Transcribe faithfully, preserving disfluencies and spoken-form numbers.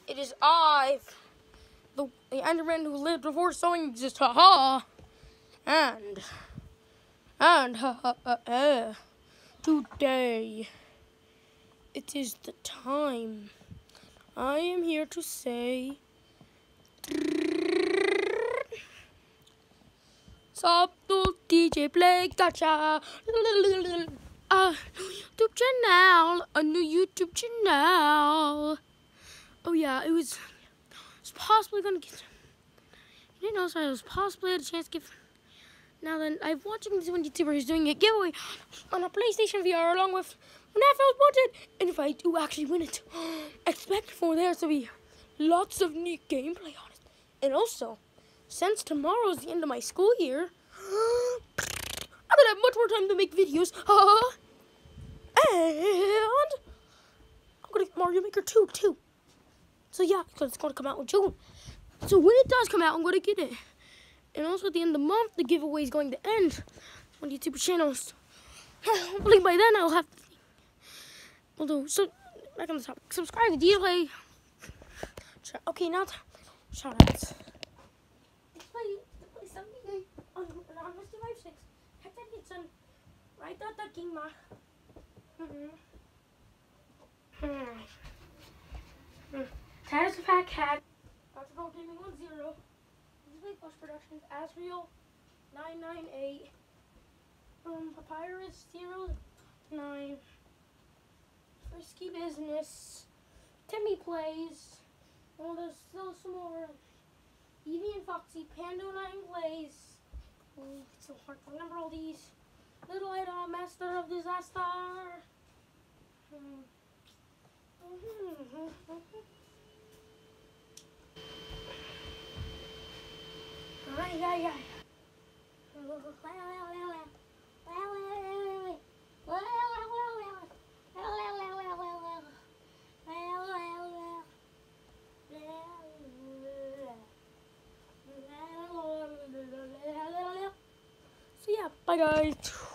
It is I, the, the Enderman who lived before sewing exists, haha. And, and, ha ha ha, uh, today, it is the time. I am here to say, sup to Djplay gacha. Uh, new YouTube channel, a new YouTube channel. Oh yeah, it was, it was possibly gonna get. You didn't know, so I was possibly had a chance to give. Now then, I'm watching this one YouTuber who's doing a giveaway on a PlayStation V R along with N F L Wanted. And if I do actually win it, expect for there to be lots of new gameplay on it. And also, since tomorrow is the end of my school year, I'm gonna have much more time to make videos. Uh, and I'm gonna get Mario Maker two too. So yeah, because it's gonna come out in June. So when it does come out, I'm gonna get it. And also at the end of the month, the giveaway is going to end on YouTube channels. Hopefully by then I'll have. Although, so back on the topic, subscribe to Djplay. Okay, now shout outs. Play, play something on anonymous device six. Heck that gets on. Right out that king ma. Taz Pack Hat. Doctor Pro Gaming one zero. Djplay Post Productions. Asriel nine nine eight. Um, Papyrus zero nine. Frisky Business. Timmy Plays. Oh, there's still some more. Evie and Foxy. Pando nine Plays. Oh, it's so hard to remember all these. Little Idol, Master of Disaster. Hmm. Ay, ay, ay. So yeah, bye guys.